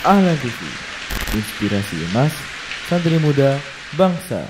Ahlan TV, inspirasi emas, santri muda, bangsa.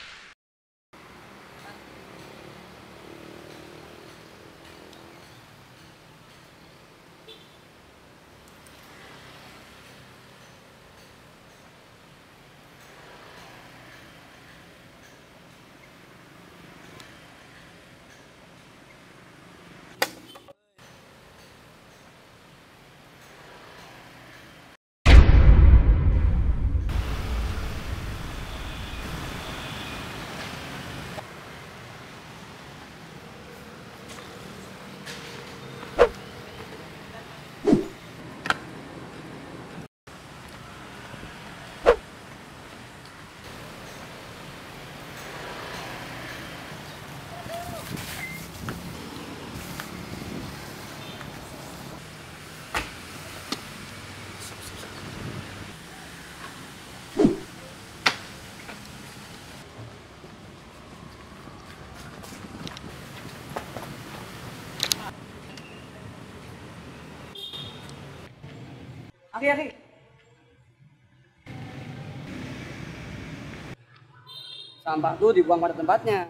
Aki. Sampah tuh dibuang pada tempatnya.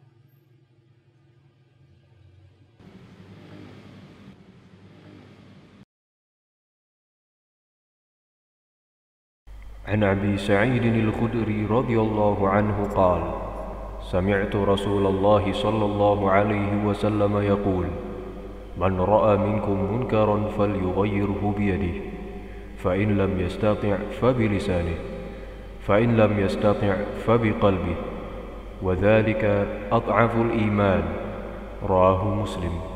عن أبي سعيد الخدري رضي الله عنه قال: سمعت رسول الله صلى الله عليه وسلم يقول: من رأى منكم منكرا فليغيره بيده، فإن لم يستطع فبلسانه، فإن لم يستطع فبقلبه، وذلك أضعف الإيمان. رواه مسلم.